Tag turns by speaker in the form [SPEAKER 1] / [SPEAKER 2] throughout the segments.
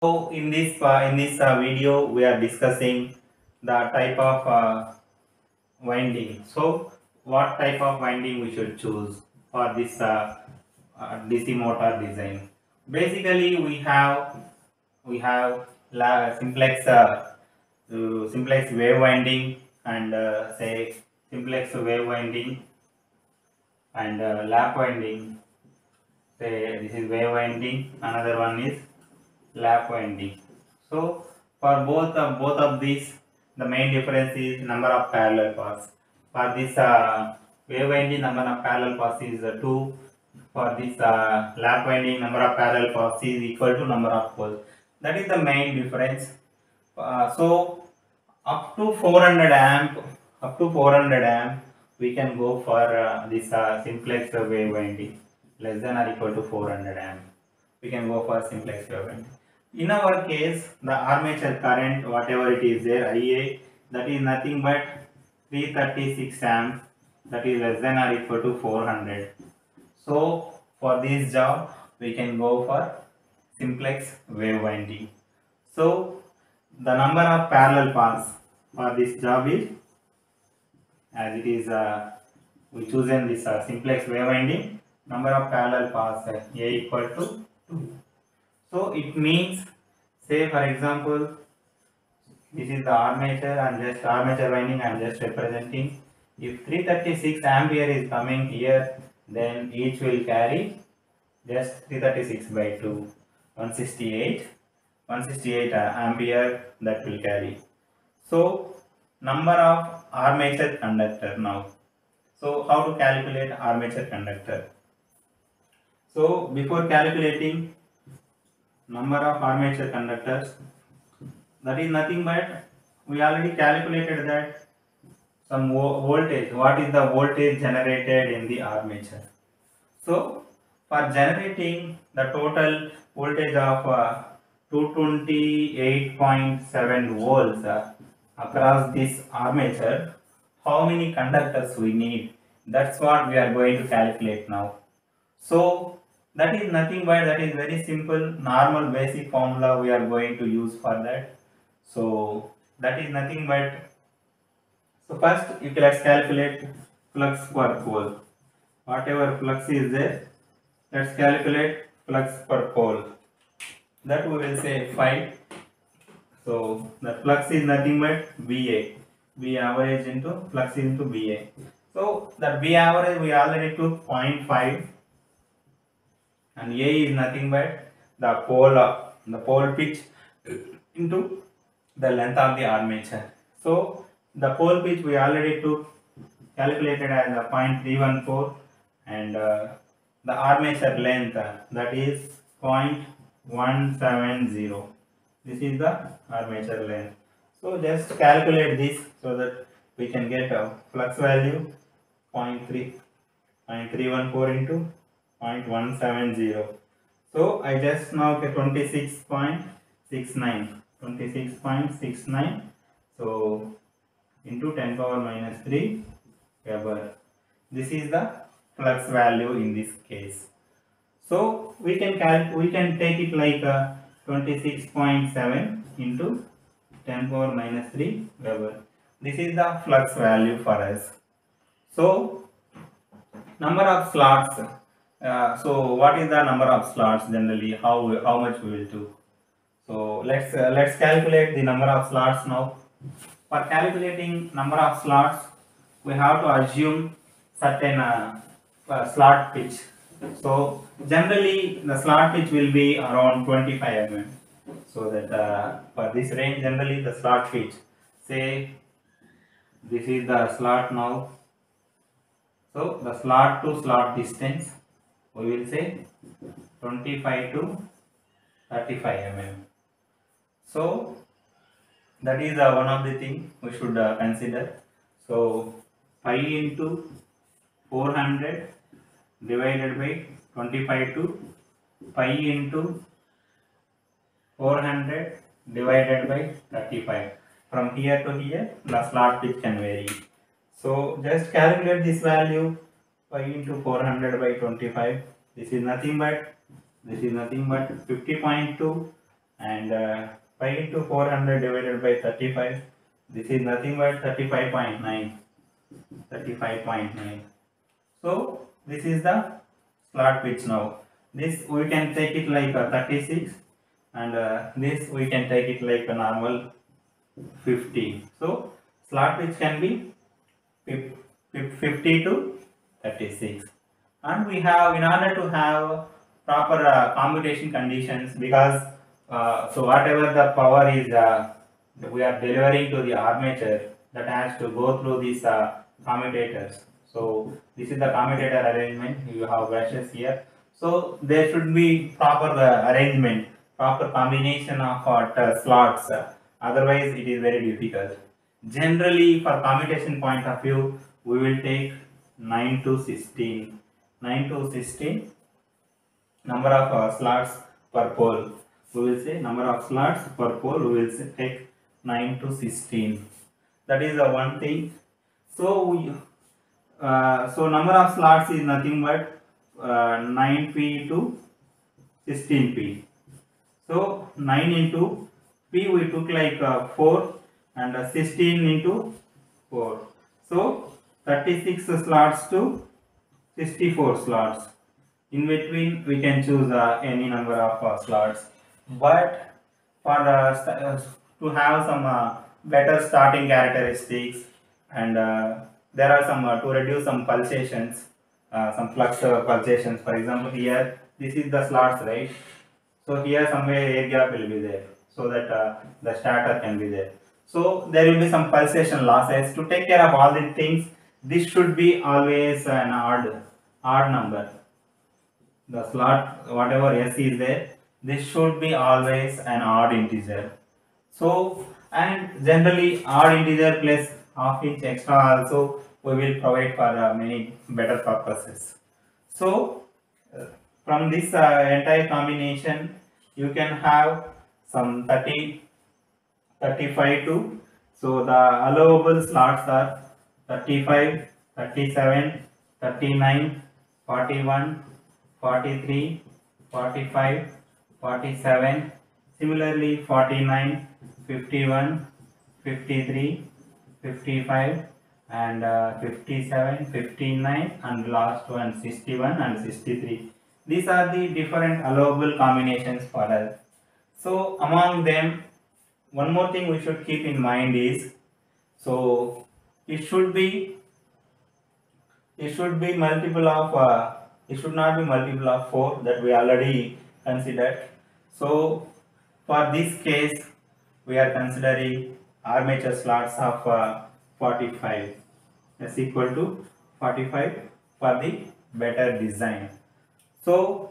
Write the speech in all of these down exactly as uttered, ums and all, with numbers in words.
[SPEAKER 1] So in this uh, in this uh, video we are discussing the type of uh, winding. So what type of winding we should choose for this uh, uh, D C motor design? Basically we have we have la simplex uh, uh, simplex wave winding and uh, say simplex wave winding and uh, lap winding. Say this is wave winding. Another one is lap winding. So for both of both of these, the main difference is number of parallel paths. For this uh, wave winding, number of parallel paths is uh, two. For this uh, lap winding, number of parallel paths is equal to number of poles. That is the main difference. Uh, so up to four hundred amp, up to four hundred amp, we can go for uh, this uh, simplex wave winding. Less than or equal to four hundred amp, we can go for simplex wave winding. In our case, the armature current, whatever it is there, I A, that is nothing but three thirty-six amp, that is less than or equal to four hundred. So for this job, we can go for simplex wave winding. So the number of parallel paths for this job is, as it is, uh, we chosen this uh, simplex wave winding, number of parallel paths uh, A equal to two. So it means, say for example, this is the armature and just armature winding I am just representing. If three thirty-six ampere is coming here, then each will carry just three thirty-six by two, one sixty-eight, one sixty-eight ampere that will carry. So number of armature conductor now. So how to calculate armature conductor? So before calculating number of armature conductors, that is nothing but we already calculated that some voltage, what is the voltage generated in the armature. So for generating the total voltage of uh, two twenty-eight point seven volts uh, across this armature, how many conductors we need, that's what we are going to calculate now. So that is nothing but that is very simple normal basic formula we are going to use for that. So that is nothing but, so first you can let's calculate flux per pole. Whatever flux is there, let's calculate flux per pole. That we will say phi. So the flux is nothing but V A. V average into flux into V A. So the V average we already took zero point five, and A is nothing but the pole of the pole pitch into the length of the armature. So the pole pitch we already took calculated as a zero point three one four, and uh, the armature length uh, that is zero point one seven zero. This is the armature length. So just calculate this so that we can get a flux value zero point three one four into zero point one seven zero. So I just now get twenty-six point six nine. twenty-six point six nine. So into ten power minus three Weber. This is the flux value in this case. So we can calc we can take it like a twenty-six point seven into ten power minus three Weber. This is the flux value for us. So number of slots. Uh, so what is the number of slots generally? How how much we will do? So let's uh, let's calculate the number of slots now. For calculating number of slots, we have to assume certain uh, uh, slot pitch. So generally the slot pitch will be around twenty-five millimeters. So that uh, for this range, generally the slot pitch, say this is the slot now. So the slot to slot distance, we will say twenty-five to thirty-five millimeters. So that is uh, one of the thing we should uh, consider. So pi into four hundred divided by twenty-five to pi into four hundred divided by thirty-five. From here to here, the slot pitch can vary. So just calculate this value, pi into four hundred by twenty-five. This is nothing but this is nothing but fifty point two and uh, pi into four hundred divided by thirty-five, this is nothing but thirty-five point nine, thirty-five point nine. So this is the slot pitch now. This we can take it like a thirty-six, and uh, this we can take it like a normal fifty. So slot pitch can be fifty to thirty-six, and we have, in order to have proper uh, commutation conditions, because uh, so whatever the power is uh, we are delivering to the armature, that has to go through these uh, commutators. So this is the commutator arrangement. You have brushes here, so there should be proper uh, arrangement, proper combination of uh, slots, uh, otherwise it is very difficult. Generally, for commutation point of view, we will take nine to sixteen, nine to sixteen number of uh, slots per pole. We will say number of slots per pole, we will say take nine to sixteen. That is the one thing. So we, uh, so number of slots is nothing but uh, nine P to sixteen P. So nine into P we took like uh, four, and uh, sixteen into four. So thirty-six slots to sixty-four slots. In between we can choose uh, any number of uh, slots, but for uh, to have some uh, better starting characteristics, and uh, there are some uh, to reduce some pulsations, uh, some flux uh, pulsations. For example, here this is the slots, right? So here somewhere air gap will be there, so that uh, the starter can be there. So there will be some pulsation losses. To take care of all these things, this should be always an odd odd number. The slot, whatever S is there, this should be always an odd integer. So, and generally odd integer plus half inch extra also we will provide for uh, many better purposes. So uh, from this uh, entire combination, you can have some thirty, thirty-five to, so the allowable slots are thirty-five, thirty-seven, thirty-nine, forty-one, forty-three, forty-five, forty-seven, similarly forty-nine, fifty-one, fifty-three, fifty-five, and uh, fifty-seven, fifty-nine, and last one sixty-one and sixty-three. These are the different allowable combinations for us. So among them, one more thing we should keep in mind is, so it should be it should be multiple of uh, it should not be multiple of four, that we already considered. So for this case we are considering armature slots of uh, forty-five, is equal to forty-five for the better design. So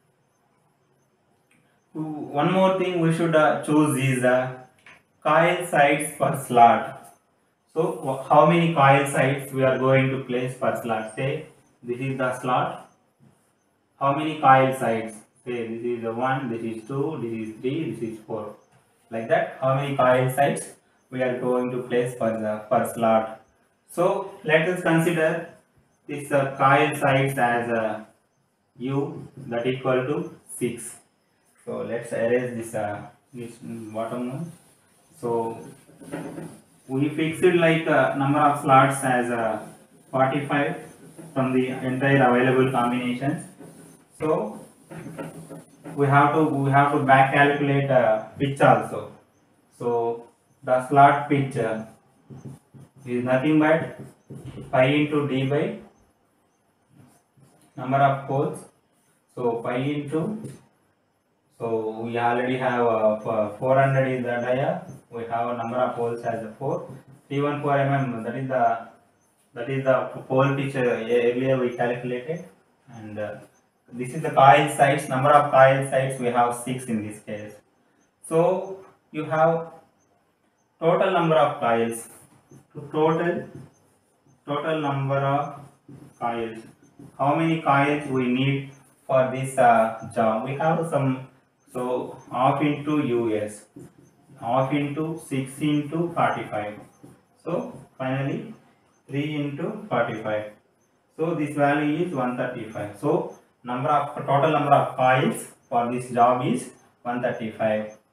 [SPEAKER 1] one more thing we should uh, choose is uh, coil sides per slot. So how many coil sides we are going to place per slot? Say this is the slot. How many coil sides? Say this is the one, this is two, this is three, this is four. Like that, how many coil sides we are going to place per the per slot? So let us consider this uh, coil sides as uh, U, that equal to six. So let's erase this uh, this bottom one. So we fixed like uh, number of slots as uh, forty-five from the entire available combinations. So we have to we have to back calculate uh, pitch also. So the slot pitch uh, is nothing but pi into d by number of poles. So pi into, so we already have uh, four hundred is the dia. We have a number of poles as a four, three hundred fourteen millimeters. That is the that is the pole pitch uh, earlier we calculated, and uh, this is the coil sides. Number of coil sides we have six in this case. So you have total number of coils. Total total number of coils. How many coils we need for this uh, job? We have some. So half into U S, half into six into forty-five. So finally three into forty-five. So this value is one thirty-five. So number of total number of coils for this job is one thirty-five.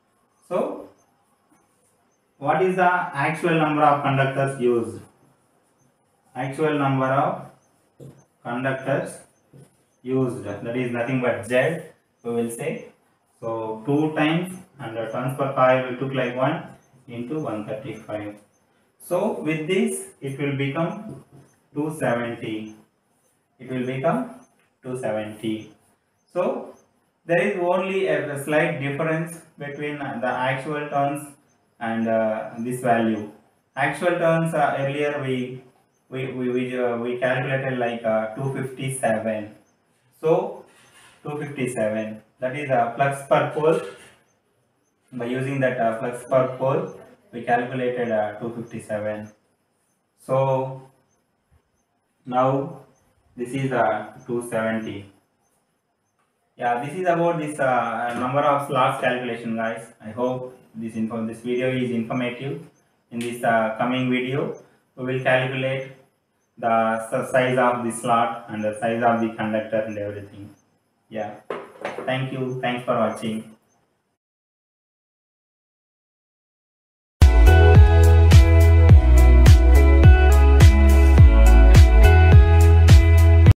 [SPEAKER 1] So what is the actual number of conductors used? Actual number of conductors used, that is nothing but Z, we will say. So two times and the turns per coil we took like one into one thirty-five. So with this it will become two seventy. It will become two seventy. So there is only a, a slight difference between the actual turns and uh, this value. Actual turns uh, earlier we we we we, uh, we calculated like uh, two fifty-seven. So two fifty-seven, that is a flux per pole. By using that uh, flux per pole, we calculated uh, two fifty-seven. So now this is uh, two seventy. Yeah, this is about this uh, number of slots calculation, guys. I hope this info this video is informative. In this uh, coming video, we will calculate the size of the slot and the size of the conductor and everything. Yeah, thank you. Thanks for watching.